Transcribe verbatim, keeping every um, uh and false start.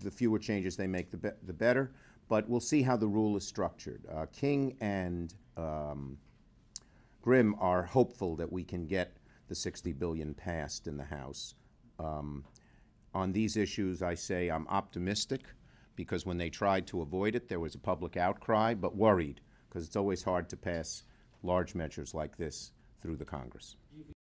the fewer changes they make, the, be the better. But we'll see how the rule is structured. Uh, King and um, Grimm are hopeful that we can get the sixty billion dollars passed in the House. Um, on these issues, I say I'm optimistic, because when they tried to avoid it, there was a public outcry, but worried, because it's always hard to pass large measures like this through the Congress. Do you